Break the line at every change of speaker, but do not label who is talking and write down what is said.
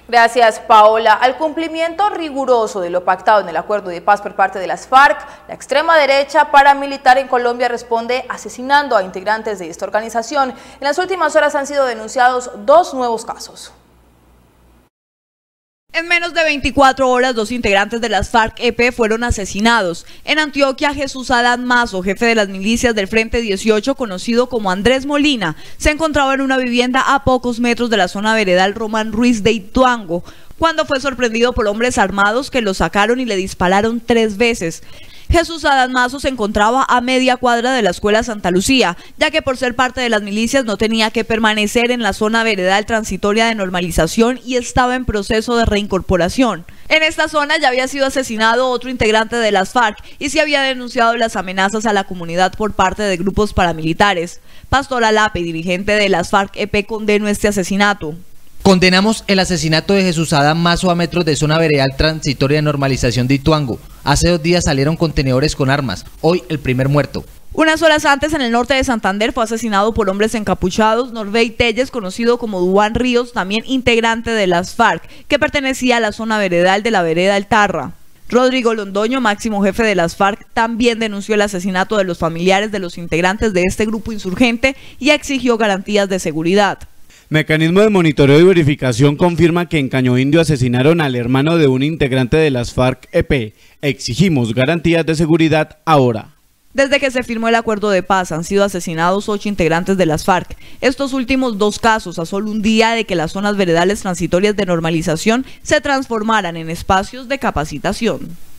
Gracias, Paola. Al cumplimiento riguroso de lo pactado en el acuerdo de paz por parte de las FARC, la extrema derecha paramilitar en Colombia responde asesinando a integrantes de esta organización. En las últimas horas han sido denunciados 2 nuevos casos.
En menos de 24 horas, 2 integrantes de las FARC-EP fueron asesinados. En Antioquia, Jesús Adán Mazo, jefe de las milicias del Frente 18, conocido como Andrés Molina, se encontraba en una vivienda a pocos metros de la zona veredal Román Ruiz de Ituango, cuando fue sorprendido por hombres armados que lo sacaron y le dispararon 3 veces. Jesús Adán Mazo se encontraba a media cuadra de la escuela Santa Lucía, ya que por ser parte de las milicias no tenía que permanecer en la zona veredal transitoria de normalización y estaba en proceso de reincorporación. En esta zona ya había sido asesinado otro integrante de las FARC y se había denunciado las amenazas a la comunidad por parte de grupos paramilitares. Pastor Alape, dirigente de las FARC-EP, condenó este asesinato.
Condenamos el asesinato de Jesús Adán Mazo a metros de zona veredal transitoria de normalización de Ituango. Hace 2 días salieron contenedores con armas, hoy el primer muerto.
Unas horas antes, en el norte de Santander, fue asesinado por hombres encapuchados Norvey Telles, conocido como Duván Ríos, también integrante de las FARC, que pertenecía a la zona veredal de la vereda El Tarra. Rodrigo Londoño, máximo jefe de las FARC, también denunció el asesinato de los familiares de los integrantes de este grupo insurgente y exigió garantías de seguridad.
Mecanismo de monitoreo y verificación confirma que en Caño Indio asesinaron al hermano de un integrante de las FARC-EP. Exigimos garantías de seguridad ahora.
Desde que se firmó el acuerdo de paz han sido asesinados 8 integrantes de las FARC. Estos últimos 2 casos a solo un día de que las zonas veredales transitorias de normalización se transformaran en espacios de capacitación.